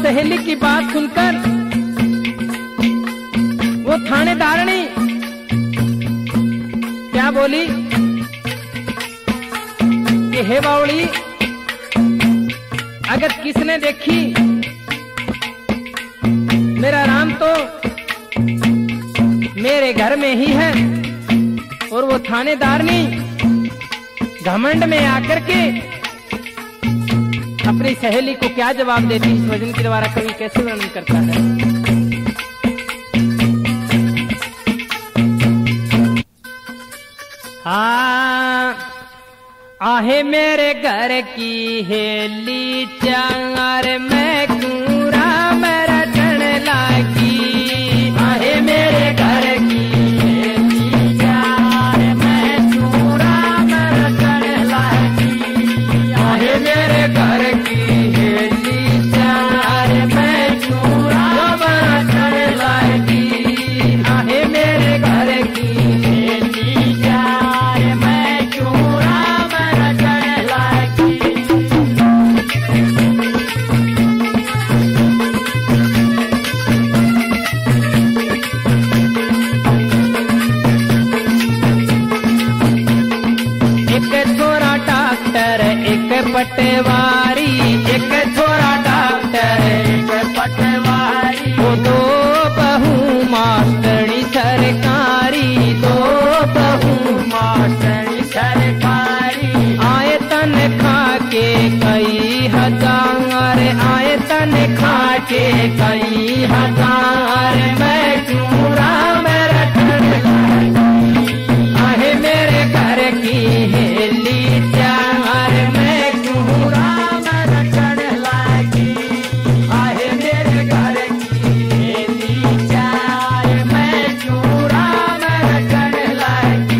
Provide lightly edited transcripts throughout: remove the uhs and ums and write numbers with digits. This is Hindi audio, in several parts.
सहेली की बात सुनकर वो थानेदारनी क्या बोली कि हे बावली, अगर किसने देखी मेरा राम तो मेरे घर में ही है। और वो थानेदारनी घमंड में आकर के अपनी सहेली को क्या जवाब देती, इस भजन के द्वारा कवि कैसे वर्णन करता है। आहे मेरे घर की हेली चार मैं क्यों राम रटन लागी। आहे मेरे घर की हेली चार मैं क्यों राम रटन लागी। आहे मेरे घर की हेली चार मैं क्यों राम रटन लागी। आहे मेरे घर की हेली चार मैं क्यों राम रटन लागी। एक छोरा डॉक्टर एक पटवारी, एक छोरा डॉक्टर एक पटवारी। वो दो बहू मास्टरी सरकारी, दो बहू मास्टरी सरकारी। आए तनखा के कई हजार, आए तनखा के कई हजार। मैं क्यों राम रटन लागी। आहे मेरे घर की हेली चार मैं क्यों राम रटन लागी। आहे मेरे घर की हेली चार मैं क्यों राम रटन लागी।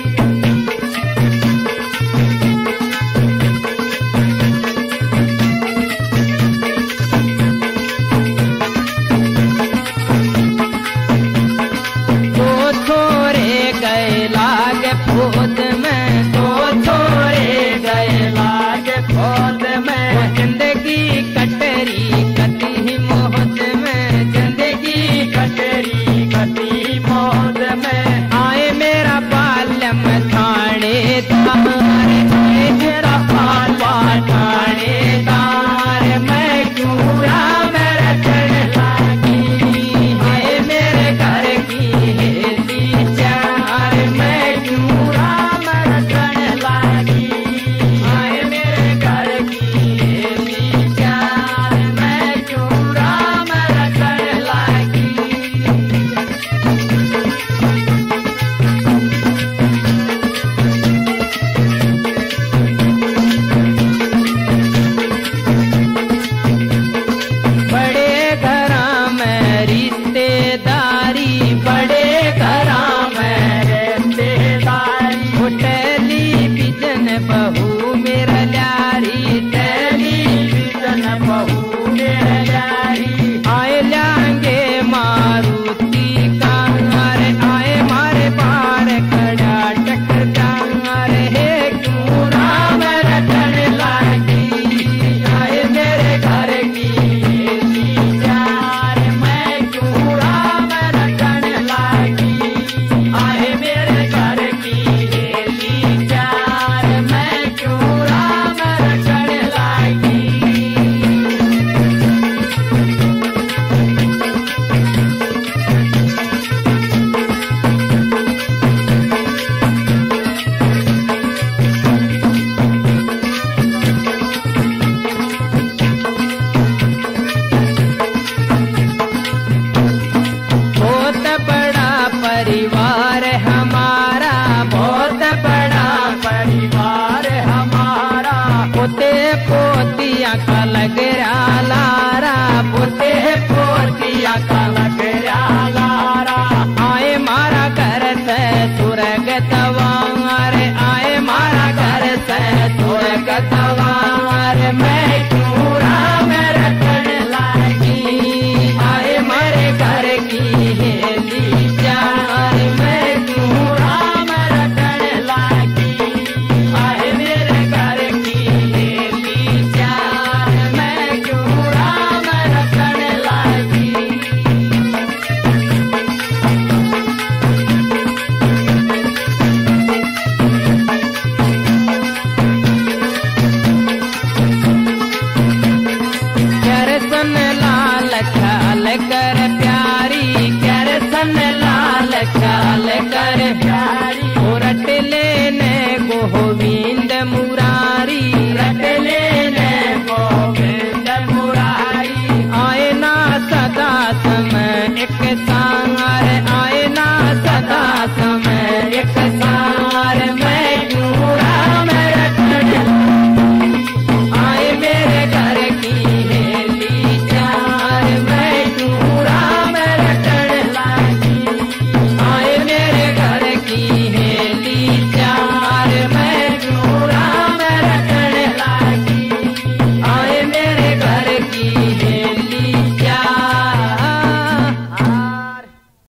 दो छोरे गए लाग फौज में, दो छोरे गए लाग फौज में। जिंदगी कटरी कटी मौज में, जिंदगी कटरी कटी मौज में। आए मेरा बालम थानेदार, आए मेरा बालवा थानेदार। मैं क्यों राम रटन लागी। आए मेरे घर की हेली चार मैं क्यों राम रटन लागी। आए मेरे घर की हेली चार मैं क्यों राम रटन लागी। बड़े घरा में रिश्तेदारी, बड़े घरा में रिश्तेदारी। वो टेलीविजन बहू मेरा लारी, टेलीविजन बहू मेरा